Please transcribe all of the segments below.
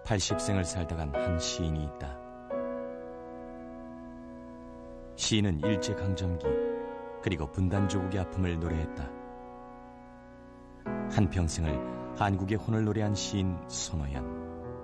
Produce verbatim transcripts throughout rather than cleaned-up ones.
팔십 생을 살다간 한 시인이 있다. 시인은 일제강점기 그리고 분단조국의 아픔을 노래했다. 한평생을 한국의 혼을 노래한 시인 손호연.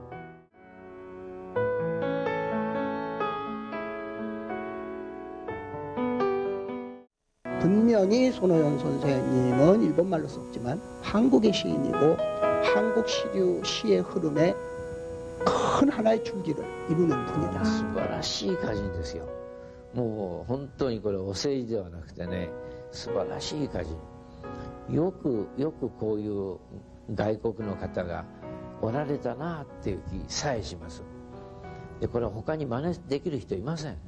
분명히 손호연 선생님은 일본말로 썼지만 한국의 시인이고 한국 시류 시의 흐름에 큰 하나의 줄기를 이루는 분이다. 素晴らしい歌人ですよ。もう本当にこれお世辞ではなくてね、素晴らしい歌人。よくよくこういう外国の方がおられたなっていう気さえします。でこれは他に真似できる人いません。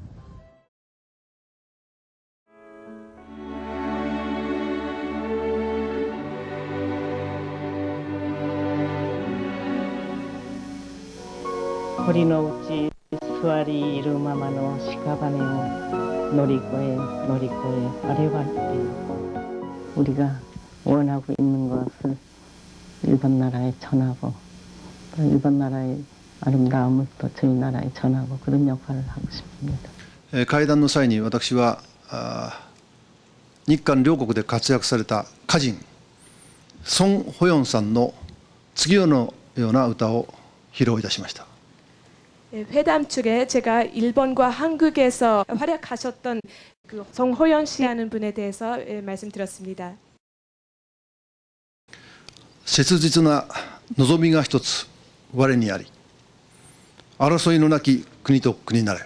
堀の内座りいるままの屍を乗り越え乗り越えあれはっていう우리가 원하고 있는 것을 일본 나라에 전하고 또 일본 나라의 아름다움을 또 저희 나라에 전하고 그런 역할을 하고 싶습니다. 会談の際に私は日韓両国で活躍された歌人ソン・ホヨンさんの次のような歌を披露いたしました。 회담 중에 제가 일본과 한국에서 활약하셨던 그 송호연 씨라는 분에 대해서 말씀드렸습니다. 切実な望みが一つ我にあり、争いのなき国と国なれ。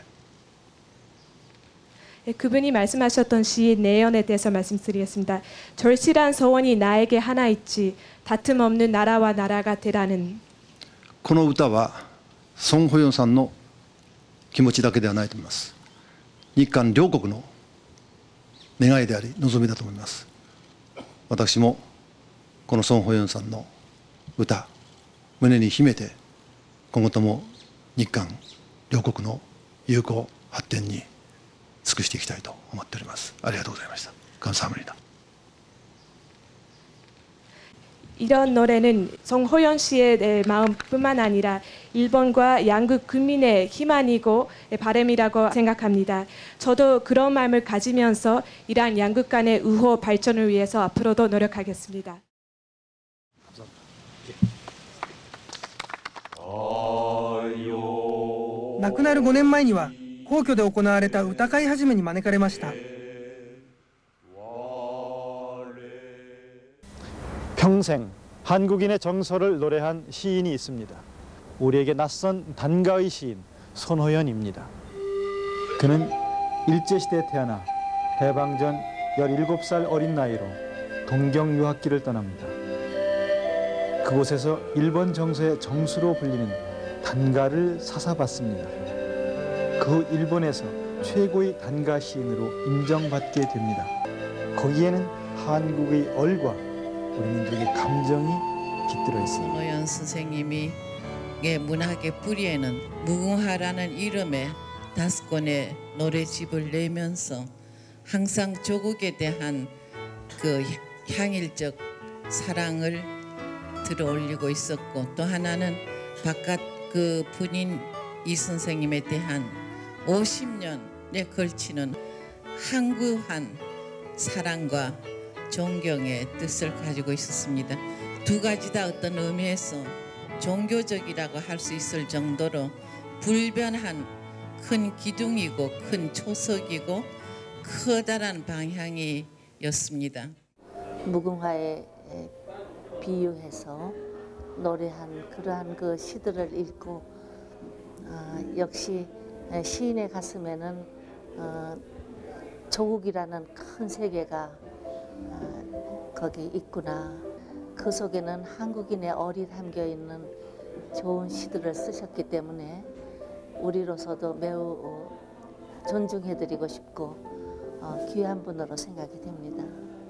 그분이 말씀하셨던 시의 내연에 대해서 말씀드리겠습니다. 절실한 소원이 나에게 하나 있지, 다툼 없는 나라와 나라가 되라는. この歌は ソン・ホヨンさんの気持ちだけではないと思います。日韓両国の願いであり望みだと思います。私もこのソン・ホヨンさんの歌胸に秘めて今後とも日韓両国の友好発展に尽くしていきたいと思っております。ありがとうございました。감사합니다. 이런 노래는 송호연 씨의 마음뿐만 아니라 일본과 양국 국민의 희망이고 바람이라고 생각합니다. 저도 그런 마음을 가지면서 이란 양국 간의 우호 발전을 위해서 앞으로도 노력하겠습니다. 亡くなるごねんまえには皇居で行われた歌会始めに招かれました。 평생 한국인의 정서를 노래한 시인이 있습니다. 우리에게 낯선 단가의 시인 손호연입니다. 그는 일제시대에 태어나 해방 전 열일곱 살 어린 나이로 동경 유학길을 떠납니다. 그곳에서 일본 정서의 정수로 불리는 단가를 사사받습니다. 그 일본에서 최고의 단가 시인으로 인정받게 됩니다. 거기에는 한국의 얼과 우리민족의 감정이 깃들어 있습니다. 손호연 선생님이 문학의 뿌리에는 무궁화라는 이름의 다섯 권의 노래집을 내면서 항상 조국에 대한 그 향일적 사랑을 들어올리고 있었고, 또 하나는 바깥 그 본인 이 선생님에 대한 오십 년에 걸치는 항구한 사랑과 존경의 뜻을 가지고 있었습니다. 두 가지 다 어떤 의미에서 종교적이라고 할 수 있을 정도로 불변한 큰 기둥이고 큰 초석이고 커다란 방향이었습니다. 무궁화에 비유해서 노래한 그러한 그 시들을 읽고 어, 역시 시인의 가슴에는 어, 조국이라는 큰 세계가 어, 거기 있구나. 그 속에는 한국인의 얼이 담겨있는 좋은 시들을 쓰셨기 때문에 우리로서도 매우 존중해드리고 싶고 어, 귀한 분으로 생각이 됩니다.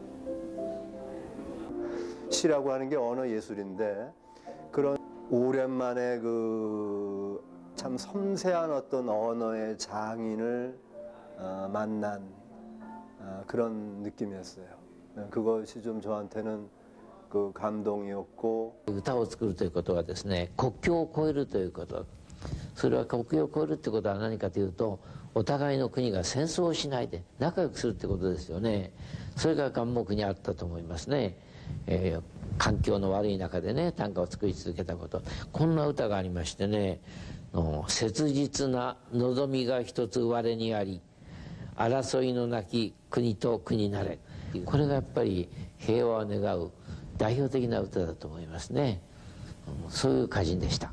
시라고 하는 게 언어 예술인데 그런 오랜만에 그 참 섬세한 어떤 언어의 장인을 어, 만난 어, 그런 느낌이었어요. 그것이 좀 저한테는 그 감동이었고 歌を作るということはですね、国境を越えるということ。それは国境を越えるってことは何かというと、お互いの国が戦争をしないで仲良くするってことですよね。それが眼目にあったと思いますね。えー、環境の悪い中でね、短歌を作り続けたこと。こんな歌がありましてね、切実な望みが一つ我にあり、争いのなき国と国なれ。これがやっぱり平和を願う代表的な歌だと思いますね。そういう歌人でした。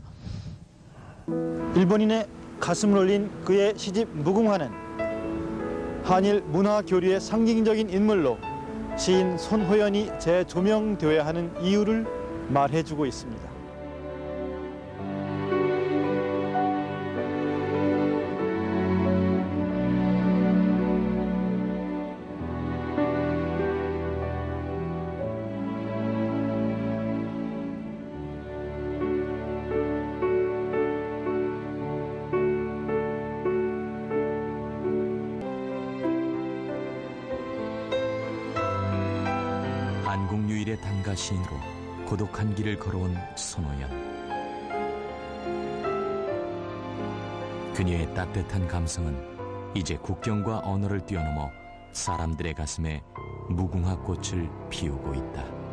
일본인의 가슴을 울린 그의 시집 무궁화는 한일 문화 교류의 상징적인 인물로 시인 손호연이 재조명되어야 하는 이유를 말해주고 있습니다. 한국 유일의 단가 시인으로 고독한 길을 걸어온 손호연. 그녀의 따뜻한 감성은 이제 국경과 언어를 뛰어넘어 사람들의 가슴에 무궁화 꽃을 피우고 있다.